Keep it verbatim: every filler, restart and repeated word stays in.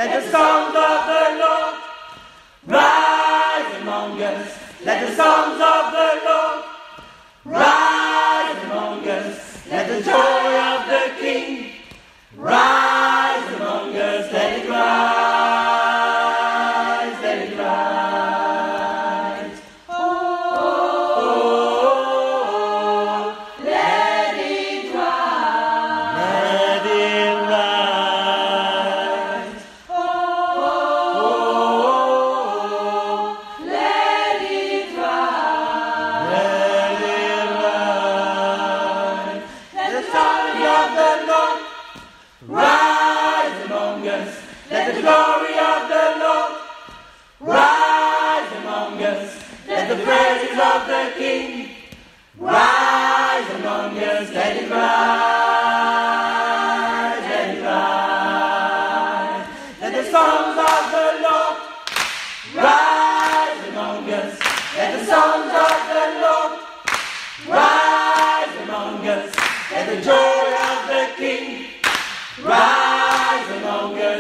Let the songs of the Lord rise among us. Let the songs of the Lord rise among us. Let the joy of the King rise among us. Let it rise, let it rise. Oh, oh, oh, let it rise. Let it rise. Oh, oh, oh, let it rise. Let it rise. Let the songs of the Lord rise among us. Let the glory of the Lord rise among us. Let the praises of the King rise among us. Let it rise, let it rise. Let the songs of the Lord rise among us. Let the songs of the Lord rise among us. Let the joy of the King rise among us.